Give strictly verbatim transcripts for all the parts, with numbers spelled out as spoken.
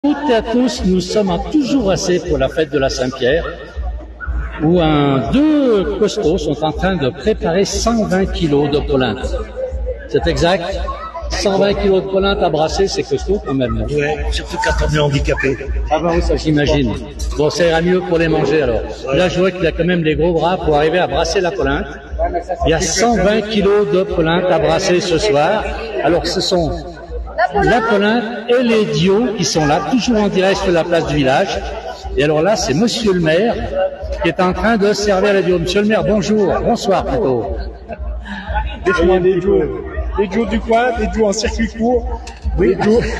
Toutes et à tous, nous sommes toujours assez pour la fête de la Saint-Pierre, où un, deux costauds sont en train de préparer cent vingt kilos de polenta. C'est exact? cent vingt kilos de polenta à brasser, c'est costaud quand même. Oui, surtout quand on est handicapé. Ah ben oui, ça j'imagine. Bon, ça ira mieux pour les manger alors. Là, je vois qu'il a quand même les gros bras pour arriver à brasser la polenta. Il y a cent vingt kilos de polenta à brasser ce soir. Alors, ce sont la polenta et les dios qui sont là, toujours en direct sur la place du village. Et alors là, c'est Monsieur le maire qui est en train de servir les dios. Monsieur le maire, bonjour, bonsoir plutôt. Dites-moi des dios, des dios du coin, des dios en circuit court. Oui, des dios.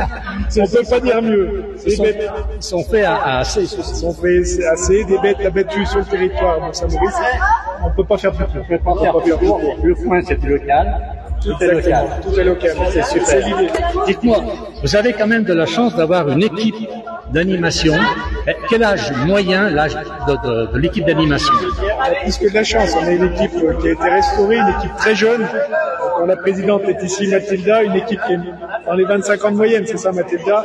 On ne peut pas dire mieux. Ils sont, ils sont faits à, à assez. Ils sont faits assez, des bêtes abattues sur le territoire de Saint-Maurice. On ne peut pas faire plus tôt. On ne peut pas faire plus tôt. Le foin, c'est local. Tout est local. Tout est local. C'est super. Dites-moi, vous avez quand même de la chance d'avoir une équipe d'animation. Quel âge moyen, l'âge de, de, de l'équipe d'animation? Plus que de la chance. On a une équipe qui a été restaurée, une équipe très jeune. Donc, la présidente est ici, Mathilda, une équipe qui est dans les vingt-cinq ans de moyenne, c'est ça, Mathilda,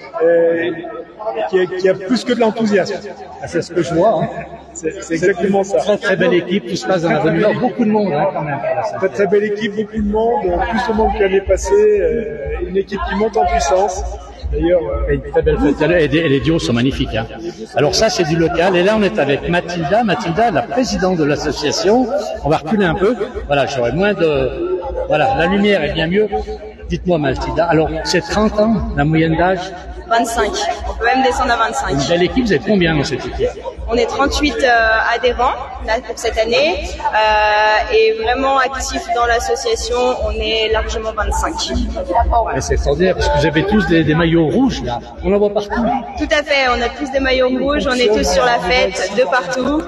euh, qui, a, qui a plus que de l'enthousiasme. C'est ce que je vois. Hein. C'est exactement ça. Très très belle équipe, tout se passe dans la bonne humeur. Beaucoup de monde hein, quand même. Très très belle équipe, beaucoup de monde, plus de monde que l'année passée, euh, une équipe qui monte en puissance. D'ailleurs, euh, une très belle fête. Et, et les dios sont magnifiques. Hein. Alors ça, c'est du local. Et là, on est avec Mathilda. Mathilda, la présidente de l'association. On va reculer un peu. Voilà, j'aurai moins de... Voilà, la lumière est bien mieux. Dites-moi, Mathilda. Alors, c'est trente ans, la moyenne d'âge? vingt-cinq. On peut même descendre à vingt-cinq. Une belle équipe. Vous êtes combien dans cette équipe? On est trente-huit euh, adhérents là, pour cette année. Euh, et vraiment actifs dans l'association, on est largement vingt-cinq. Et c'est extraordinaire parce que vous avez tous des, des maillots rouges, là. On en voit partout. Tout à fait. On a tous des maillots rouges. On est tous sur la fête, de partout.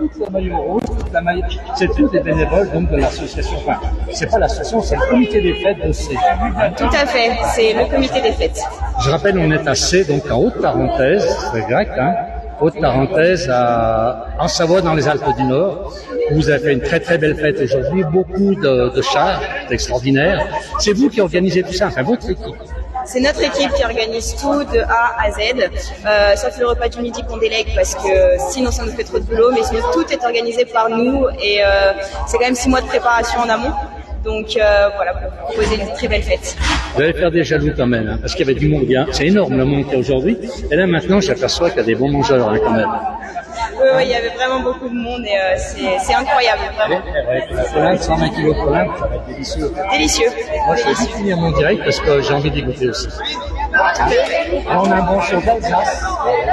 C'est tous des bénévoles donc de l'association. Enfin, c'est pas l'association, c'est le comité des fêtes de C. Tout à fait, c'est le comité des fêtes. Je rappelle, on est à C, donc en Haute-Tarentaise, c'est grec, hein, Haute-Tarentaise, à, en Savoie, dans les Alpes du Nord. Vous avez fait une très très belle fête aujourd'hui, beaucoup de, de chars, c'est extraordinaire. C'est vous qui organisez tout ça, enfin votre équipe. C'est notre équipe qui organise tout de A à Z, euh, sauf le repas du midi qu'on délègue parce que sinon ça nous fait trop de boulot, mais sinon tout est organisé par nous et euh, c'est quand même six mois de préparation en amont. Donc euh, voilà, pour proposer une très belle fête. Vous allez faire des jaloux quand même, hein, parce qu'il y avait du monde bien. C'est énorme le monde qu'il y a aujourd'hui. Et là maintenant, j'aperçois qu'il y a des bons mangeurs hein, quand même. Oui, oui, il y avait vraiment beaucoup de monde et euh, c'est incroyable, vraiment. La polenta, cent vingt kilos de polenta, ça va être délicieux. Délicieux. Moi, je vais juste finir mon direct parce que j'ai envie d'y goûter aussi. Alors, on a un bon show d'Alsace.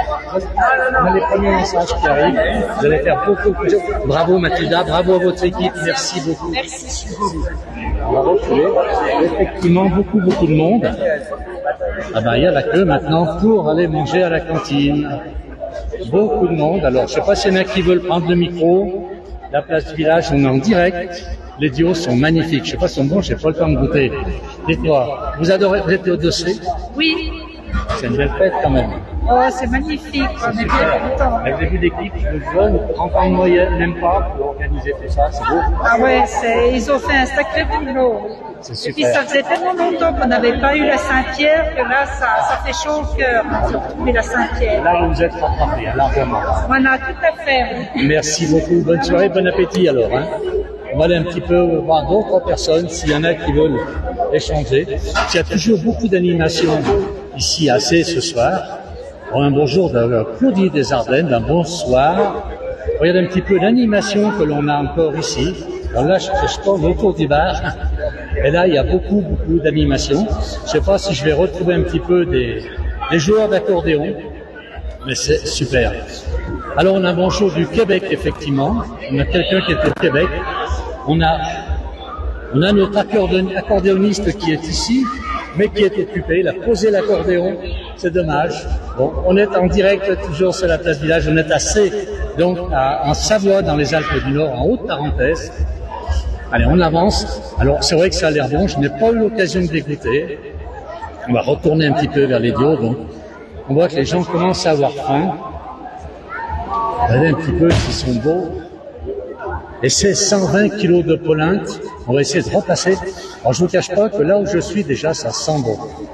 On a les premiers messages qui arrivent. Vous allez faire beaucoup. Bravo Mathilda, bravo à votre équipe. Merci beaucoup. Merci. On va retrouver effectivement beaucoup, beaucoup de monde. Ah ben, il y a la queue maintenant pour aller manger à la cantine. Beaucoup de monde. Alors, je ne sais pas s'il y en a qui veulent prendre le micro. La place du village, on est en direct. Les dios sont magnifiques. Je ne sais pas si sont bons, je n'ai pas le temps de goûter. Dites-moi, vous adorez, vous êtes au dossier? Oui. C'est une belle fête quand même. Oh, c'est magnifique. On est bien contents. Vous avez vu l'équipe de jeunes, trente ans de moyenne, même pas, pour organiser tout ça, c'est beau. Ah ouais, ils ont fait un sacré boulot. C'est super. Et puis ça faisait tellement longtemps qu'on n'avait pas eu la Saint-Pierre que là, ça, ça fait chaud au cœur de retrouver la Saint-Pierre. Là, vous êtes rattrapés, largement. Voilà, tout à fait. Merci beaucoup. Bonne soirée, bon appétit alors. Hein. On va aller un petit peu voir d'autres personnes, s'il y en a qui veulent échanger. Il y a toujours beaucoup d'animations ici à C ce soir. Un bonjour de Claudie des Ardennes, d'un bonsoir. Regardez un petit peu l'animation que l'on a encore ici. Alors là, je, je tourne autour du bar. Et là, il y a beaucoup, beaucoup d'animations. Je ne sais pas si je vais retrouver un petit peu des, des joueurs d'accordéon. Mais c'est super. Alors, on a un bonjour du Québec, effectivement. On a quelqu'un qui est au Québec. On a, on a notre accordéoniste qui est ici, mais qui est occupé. Il a posé l'accordéon. C'est dommage. Bon, on est en direct toujours sur la place du village. On est à C, donc à, en Savoie, dans les Alpes du Nord, en Haute-Tarentaise. Allez, on avance. Alors, c'est vrai que ça a l'air bon. Je n'ai pas eu l'occasion de dégoûter. On va retourner un petit peu vers les dios. Donc, on voit que les gens commencent à avoir faim. Regardez un petit peu s'ils sont beaux. Et c'est cent vingt kilos de polenta. On va essayer de repasser. Alors, je ne vous cache pas que là où je suis, déjà, ça sent bon.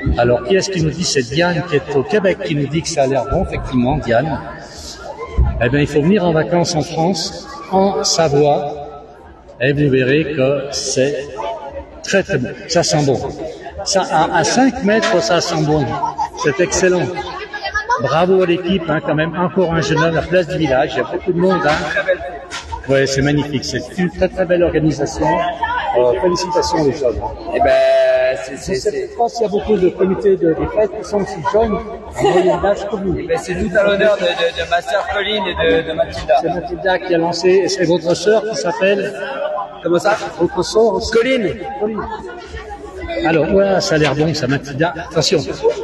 Alors, qui est-ce qui nous dit? C'est Diane qui est au Québec qui nous dit que ça a l'air bon, effectivement, Diane. Eh bien, il faut venir en vacances en France, en Savoie, et vous verrez que c'est très très bon. Ça sent bon. Ça, à, à cinq mètres, ça sent bon. C'est excellent. Bravo à l'équipe, hein, quand même. Encore un jeune homme à la place du village. Il y a beaucoup de monde. Hein. Ouais, c'est magnifique. C'est une très très belle organisation. Euh, félicitations les jeunes. Eh ben, c'est, c'est, c'est... Je pense qu'il y a beaucoup de comités de, de fête qui sont aussi jeunes en moyenne d'âge que vous. Eh ben, c'est tout à l'honneur de, de, de ma sœur Colline et de, de Mathilda. C'est Mathilda qui a lancé, et c'est votre sœur qui s'appelle... Comment ça? Votre sœur aussi. Colline. Colline. Alors, ouais, ça a l'air bon, ça, Mathilda. Attention.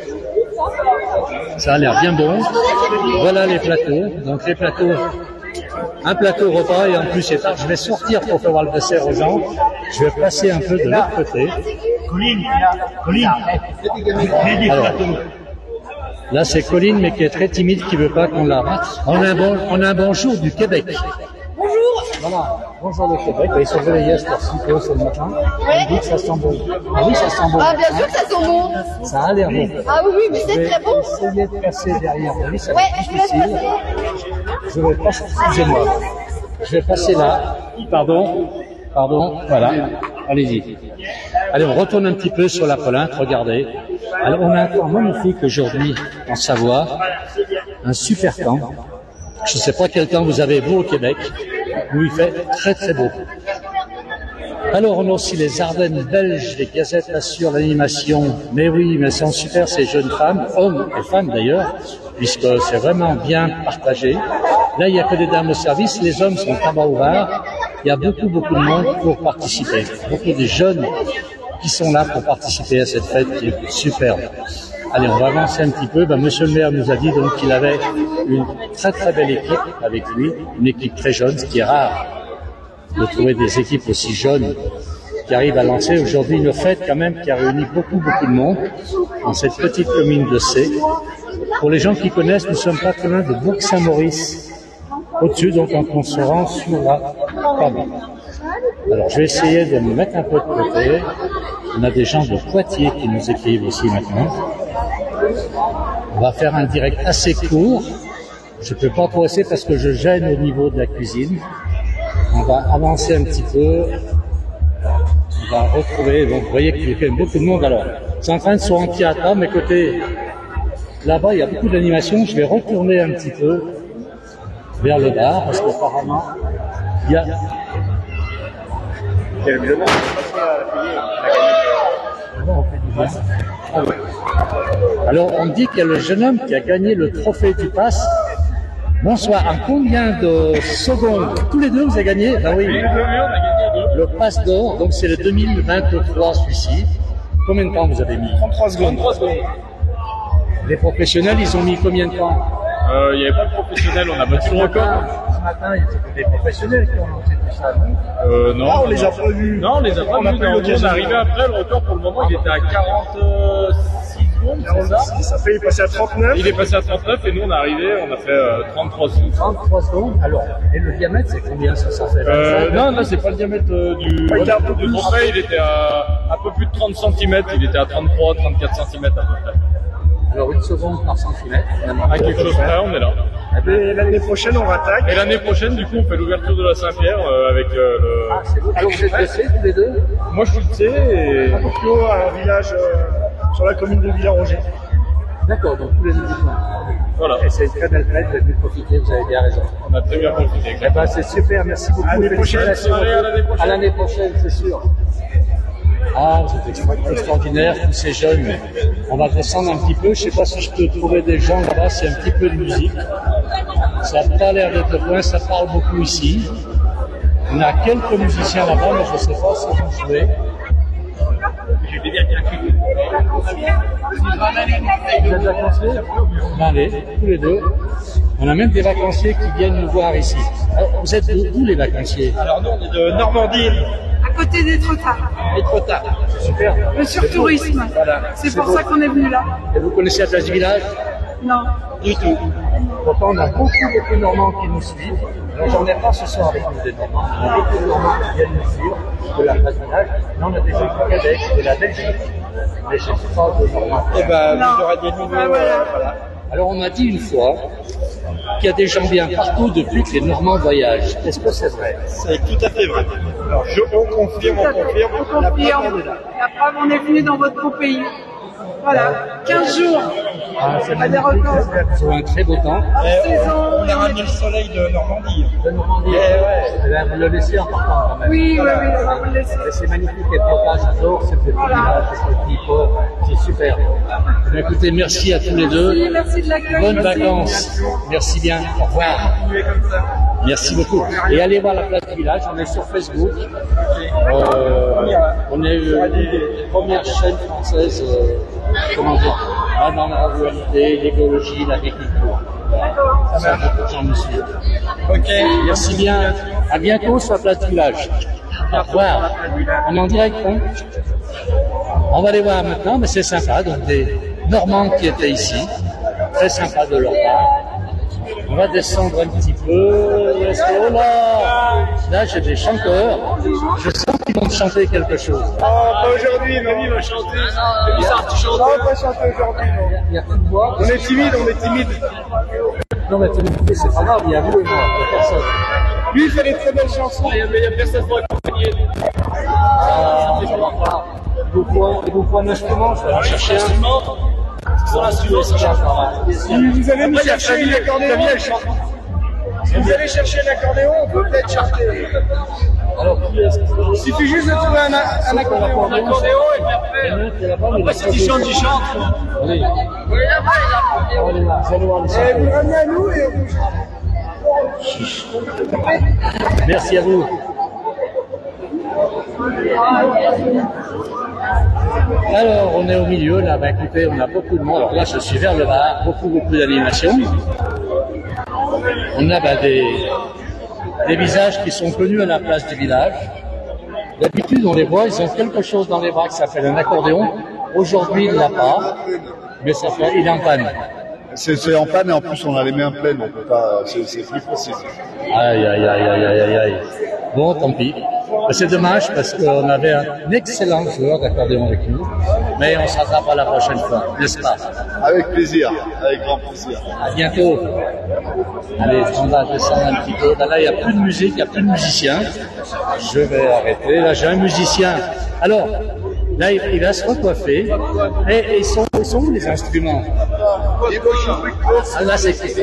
Ça a l'air bien bon. Voilà les plateaux. Donc les plateaux, un plateau repas et en plus c'est tard. Je vais sortir pour faire voir le dessert aux gens. Je vais passer un peu de l'autre côté. Colline, Colline. Alors, là c'est Colline mais qui est très timide, qui veut pas qu'on la rate. On a un bon, on a un bonjour du Québec. Bonjour. Voilà, bonjour le Québec. Ils sont réveillés à cette heure-ci, ce matin. On dit que ça sent bon. Ah oui, ça sent bon. Ah, bien sûr que ça sent bon. Ça a l'air bon. Ah oui, oui, mais c'est très bon. Je vais essayer de passer derrière lui, ça va Ouais, être je vous laisse difficile. passer. Je vais passer, excusez-moi. Je vais passer là. Pardon. Pardon. Voilà. Allez-y. Allez, on retourne un petit peu sur la Polinthe. Regardez. Alors, on a un temps magnifique aujourd'hui en Savoie. Un super temps. Je ne sais pas quel temps vous avez, vous, au Québec, où il fait très très beau. Alors, on a aussi les Ardennes belges, les gazettes assurent l'animation. Mais oui, mais elles sont super, ces jeunes femmes, hommes et femmes d'ailleurs, puisque c'est vraiment bien partagé. Là, il n'y a que des dames au service, les hommes sont tabac ouverts. Il y a beaucoup, beaucoup de monde pour participer. Beaucoup de jeunes qui sont là pour participer à cette fête qui est superbe. Allez, on va avancer un petit peu. Ben, Monsieur le maire nous a dit donc qu'il avait une très très belle équipe avec lui, une équipe très jeune, ce qui est rare de trouver des équipes aussi jeunes qui arrivent à lancer aujourd'hui une fête quand même qui a réuni beaucoup beaucoup de monde dans cette petite commune de C. Pour les gens qui connaissent, nous sommes pas très loin de Bourg-Saint-Maurice, au-dessus, donc on se rend sur la commune. Alors je vais essayer de me mettre un peu de côté. On a des gens de Poitiers qui nous écrivent aussi maintenant. On va faire un direct assez court. Je ne peux pas presser parce que je gêne au niveau de la cuisine. On va avancer un petit peu. On va retrouver, donc vous voyez qu'il y a quand même beaucoup de monde. Alors, c'est en train de se remplir à table, mais côté là-bas, il y a beaucoup d'animation. Je vais retourner un petit peu vers le bar parce qu'apparemment, il y a... Alors, on dit qu'il y a le jeune homme qui a gagné le trophée du pass. Bonsoir. En combien de secondes? Tous les deux, vous avez gagné? Ben oui. Le pass d'or, donc c'est le deux mille vingt-trois, celui-ci. Combien de temps vous avez mis? trente-trois secondes. Les professionnels, ils ont mis combien de temps? Euh, il n'y avait pas de professionnels, on a battu le record. Ce matin, il y a des professionnels qui ont lancé tout ça, non? Euh, non, Ah, on non, les a non. pas vus. Non, on les a pas On a vus. pas eu non, l'occasion. On est arrivé après, le record pour le moment, il était à quarante-six secondes, c'est ça? Ça fait, il est passé à trente-neuf. Il est passé à trente-neuf et nous on est arrivé, on a fait euh, trente-trois secondes. trente-trois secondes. Alors, et le diamètre, c'est combien ça, ça fait? Euh, non, là c'est pas le diamètre euh, du, Ouais, il est un peu du plus. trophée, il était à un peu plus de trente centimètres, il était à trente-trois, trente-quatre centimètres à peu près. Alors, une seconde par centimètre. À quelque chose près, on est là. Et l'année prochaine, on rattaque. Et l'année prochaine, du coup, on fait l'ouverture de la Saint-Pierre euh, avec euh, le... Ah, c'est vous. Alors, vous êtes blessés tous les deux? Moi je suis le C et... À Tokyo, à un village euh, sur la commune de Villaronger. D'accord, donc tous les deux diplômes. Voilà, Et c'est une très belle fête, vous avez pu profiter, vous avez bien raison. on a très bien profité. Eh ben, c'est super, merci beaucoup. À l'année prochaine. Félicitations. Allez, à l'année prochaine. À l'année prochaine, c'est sûr. Ah, c'est extra- extraordinaire, tous ces jeunes. On va descendre un petit peu, je sais pas si je peux trouver des gens là-bas, c'est un petit peu de musique. Ça n'a pas l'air d'être loin, ça parle beaucoup ici. On a quelques musiciens là-bas, mais je ne sais pas si vous jouez. Vous êtes vacanciers? Ben, allez, tous les deux. On a même des vacanciers qui viennent nous voir ici. Alors, vous êtes de où les vacanciers? Alors nous, on est de Normandie. À côté des Trottards. Et trop tard. Super. Le surtourisme. C'est pour ça qu'on est venu là. Et vous connaissez la place du village? Non. Du tout. Pourtant, on a beaucoup, beaucoup de Normands qui nous suivent. Alors, j'en ai pas ce soir avec nous des Normands. On a beaucoup de Normands qui viennent nous suivre de la place du village. Là, on a des gens du Québec, de la Belgique, mais je ne sais pas de Normandie. Eh ben, Non. vous aurez des nouveaux. Ah, voilà. euh, voilà. Alors on m'a dit une fois qu'il y a des gens bien partout depuis que les Normands voyagent. Est-ce que c'est vrai? C'est tout à fait vrai. Alors, je, on confirme, on confirme. On La confirme. preuve, on est là. La preuve, on est venu dans votre beau pays. Voilà, quinze jours. Ah, c'est À des magnifique. records. Sur un très beau temps. Eh, saison, on, on et a on ramené est- le soleil de Normandie. De Normandie. Eh ouais. Eh ben, vous le laissez en partant quand même. Oui, oui, oui, on va vous le laisser. Et c'est magnifique, les potages, j'adore ce petit village, ce petit port, c'est super. Eh bien, écoutez, merci à tous les deux. Oui, merci de l'accueil. Bonnes merci. vacances. Merci bien. Au revoir. Continuez comme ça. Merci beaucoup. Et allez voir la place du village, on est sur Facebook. Euh, on est euh, une des premières chaînes françaises, euh, comment dire, là, dans la ruralité, l'écologie, l'agriculture. Ça, beaucoup de gens nous suivent. Ok. Merci bien. À bientôt sur la place du village. Au revoir. On est en direct, hein? On va les voir maintenant, mais c'est sympa. Donc des Normands qui étaient ici. Très sympa de leur part. On va descendre un petit peu. Est-ce que- oh là, là j'ai des chanteurs. Je sens qu'ils vont chanter quelque chose. Oh, pas aujourd'hui, non. Il va chanter. Non, pas chanter aujourd'hui, non. Il y a plus de voix. On est timide, on est timide. Non, mais timidité, c'est pas grave. Il y a vous et moi, il y a personne. Lui, il fait des très belles chansons. Il n'y a personne pour accompagner. Ah, je vais voir. Il vous faut- il vous faut un instrument, je vais en chercher un. Sur l'instrument, ça change pas. Vous allez nous chercher un accordéon. Si vous allez chercher un accordéon, on peut peut-être chanter. Alors, qui est-ce que Il suffit juste de trouver un, un accordéon. Un accordéon et puis après, après si tu chantes, tu chantes. Allez. Allez, vous allez voir les Et vous le chanteurs. ramenez à nous et on... Merci à vous. Alors, on est au milieu, là, bah, écoutez, on a beaucoup de monde. Alors là, je suis vers le bar, beaucoup, beaucoup d'animations. On a bah, des, des visages qui sont connus à la place du village. D'habitude, on les voit, ils ont quelque chose dans les bras qui s'appelle un accordéon. Aujourd'hui, il ne l'a pas, mais ça fait, il est en panne. C'est c'est en panne et en plus on a les mains pleines, on peut pas, c'est c'est plus facile. Aïe, aïe, aïe, aïe, aïe, aïe, aïe. Bon, tant pis. C'est dommage parce qu'on avait un excellent joueur d'accordéon avec nous, mais on se rattrape à la prochaine fois, n'est-ce pas? Avec plaisir, avec grand plaisir. À bientôt. Allez, on va descendre un petit peu. Là, là, il n'y a plus de musique, il n'y a plus de musiciens. Je vais arrêter. Là, j'ai un musicien. Alors, là, il, il va se recoiffer. Et, et ils, sont, ils sont où les instruments? Ah, là, c'est qui?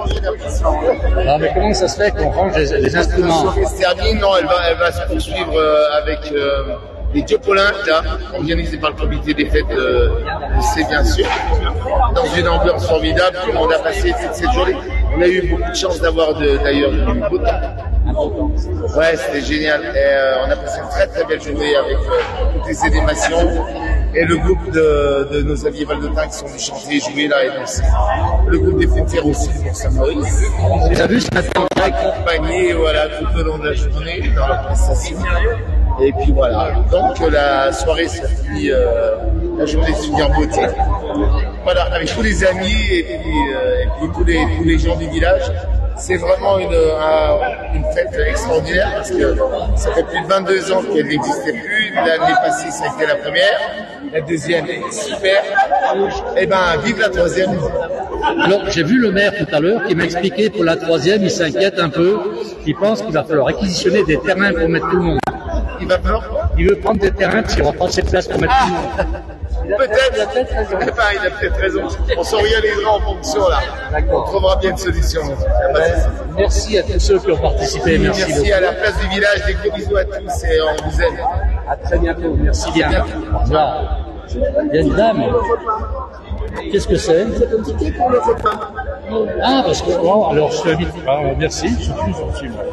Non, mais comment ça se fait qu'on range les, les instruments? Elle se termine, non, elle va, elle va se poursuivre euh, avec euh, les Diopolins, là, organisés par le comité des fêtes euh, du C, bien sûr, dans une ambiance formidable. On a passé toute cette journée. On a eu beaucoup de chance d'avoir de- d'ailleurs du beau temps. Ouais, c'était génial. Et, euh, on a passé une très très belle journée avec euh, toutes les animations et le groupe de, de nos amis valdotains qui sont venus chanter, jouer là et danser. Le groupe des fêtières aussi pour Saint-Maurice. Tu as vu ce matin? Accompagné, voilà, tout au long de la journée dans la prestation. Et puis voilà. Donc euh, la soirée se finit, euh, la journée se finit en beauté. Voilà, avec tous les amis et puis, euh, et puis tous les tous les gens du village. C'est vraiment une, un- une fête extraordinaire parce que ça fait plus de vingt-deux ans qu'elle n'existait plus. L'année passée, ça a été la première. La deuxième est super. Et ben, vive la troisième. Alors, j'ai vu le maire tout à l'heure qui m'a expliqué pour la troisième, il s'inquiète un peu. Il pense qu'il va falloir réquisitionner des terrains pour mettre tout le monde. Il va falloir quoi? Il veut prendre des terrains parce qu'il n'y aura pas assez de place pour mettre tout le monde. Peut-être. Il a peut-être raison. Eh ben, il a peut-être raison. On s'organisera en fonction là. D'accord. On trouvera bien une solution. Y a pas de souci. Merci à tous ceux qui ont participé. Merci, Merci beaucoup. à la place du village. Des gros bisous à tous et on vous aime. À très bientôt. Merci bien. Au revoir. Il y a une dame. Qu'est-ce que c'est? C'est un ticket pour le repas. Ah, parce que, bon, alors je t'invite. Ah, merci, je suis plus gentil, moi.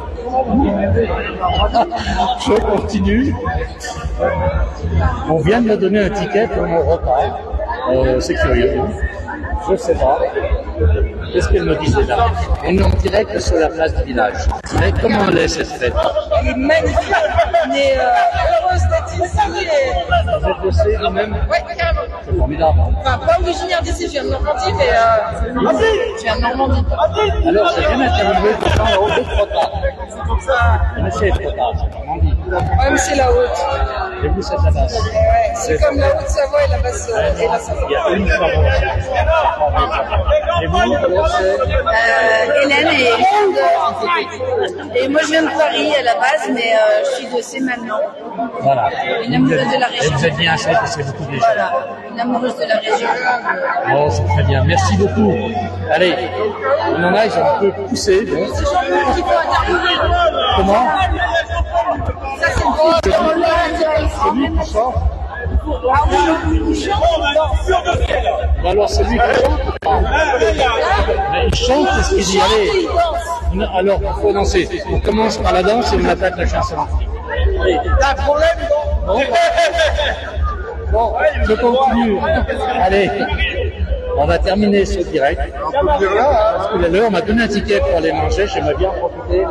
Je continue. On vient de me donner un ticket pour mon repas. Euh, c'est curieux. Je sais pas. Qu'est-ce qu'elle me disait là? On est en direct sur la place du village. Mais comment elle est cette fête? Elle est magnifique. On est euh, heureuse d'être ici. Et... Vous êtes de C vous-même? Ouais, carrément. C'est formidable. Enfin, pas originaire d'ici, je viens de Normandie, mais euh, je viens de Normandie. Alors, j'ai bien interviewé des gens en haut de Trotard. Mais c'est Trotard, c'est Normandie. Moi, c'est la haute. Et vous, c'est la basse. Ouais, c'est comme la Haute-Savoie et la basse et la Savoie. Il y a une Savoie. Et vous, alors, c'est Euh, Hélène et, et moi je viens de Paris à la base, mais euh, je suis de C maintenant. Voilà. Une amoureuse de la région. Et vous êtes bien assez parce que c'est beaucoup de gens. Voilà, une amoureuse de la région. Oh, c'est très bien. Merci beaucoup. Allez, on en a, ils ont un peu poussé. Bon. Comment? Ça c'est bon. C'est lui qui chante. Bah alors c'est lui qui chante. Mais il chante, c'est ce qu'il dit. Allez. Non, alors, il faut danser. On commence par la danse et on attaque la chanson. T'as un problème, non? Bon, je continue. Allez, on va terminer ce direct. Parce que l'heure, on m'a donné un ticket pour aller manger, j'aimerais bien en profiter.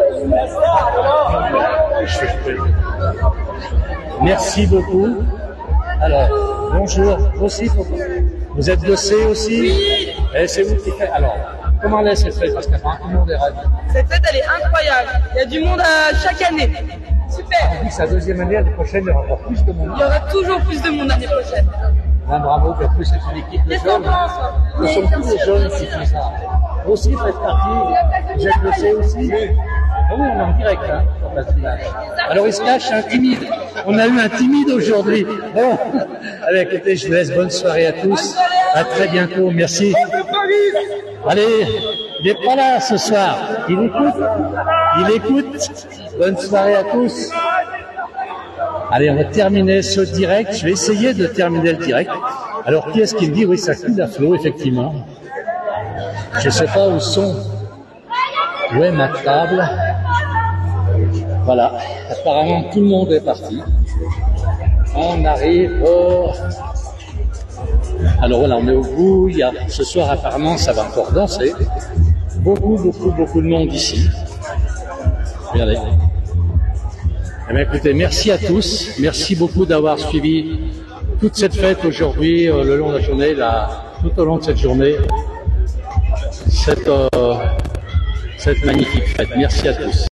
Merci beaucoup. Alors, bonjour. Vous aussi, vous êtes de C aussi? Oui. Et c'est vous qui faites. Alors, comment est cette fête? Parce que tout le monde est ravi. Cette fête, elle est incroyable. Il y a du monde à chaque année. Super. On dit que sa deuxième année, l'année prochaine, il y aura encore plus de monde. Il y aura toujours plus de monde l'année prochaine. Ben, bravo, en plus, c'est une équipe de jeunes. Ce sont tous les jeunes qui font ça. Vous aussi, faites partie. Vous êtes de C aussi? Oui, on est en direct, hein, sur Place Village. Alors, il se cache un timide. On a eu un timide aujourd'hui. Bon, allez, écoutez, je vous laisse. Bonne soirée à tous. À très bientôt. Merci. Allez, il n'est pas là ce soir. Il écoute. Il écoute. Bonne soirée à tous. Allez, on va terminer ce direct. Je vais essayer de terminer le direct. Alors, qui est-ce qui me dit? Oui, ça coule à flot, effectivement. Je ne sais pas où sont. Où est ma table? Voilà. Apparemment, tout le monde est parti. On arrive au... Alors voilà, on est au bout. Il y a... Ce soir, apparemment, ça va encore danser. Beaucoup, beaucoup, beaucoup de monde ici. Regardez. Eh bien, écoutez, merci à tous. Merci beaucoup d'avoir suivi toute cette fête aujourd'hui, euh, le long de la journée, là, tout au long de cette journée. Cette, euh, cette magnifique fête. Merci à tous.